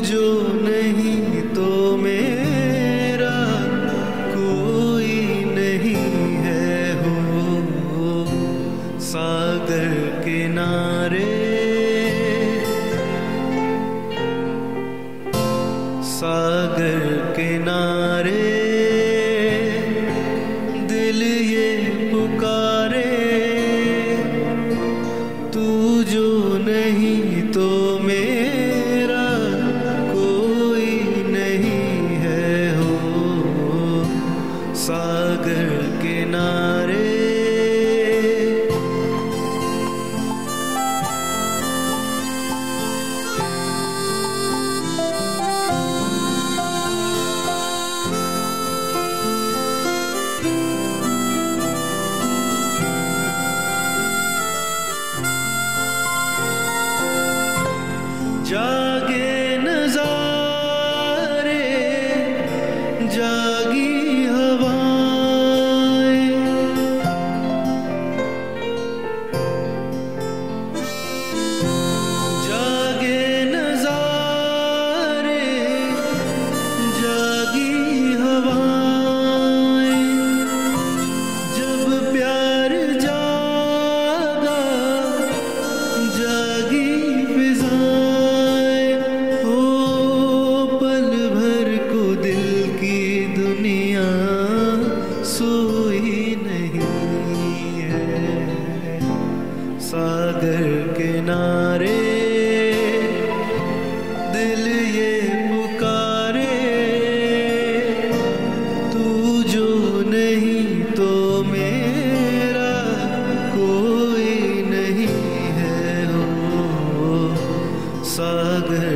जो नहीं तो मेरा कोई नहीं है हो सागर किनारे, सागर किनारे दिल ये पुकारे, तू जो नहीं तो मेरा कोई नहीं है हो सागर किनारे। जागे नज़ारे जागी हवाएं, जागे नज़ारे जागी हवाएं, जब प्यार जागा जागी फिजाएं, हो पल भर को दिल की दुनिया सोई नहीं है सागर किनारे, दिल ये पुकारे, तू जो नहीं तो मेरा कोई नहीं है हो सागर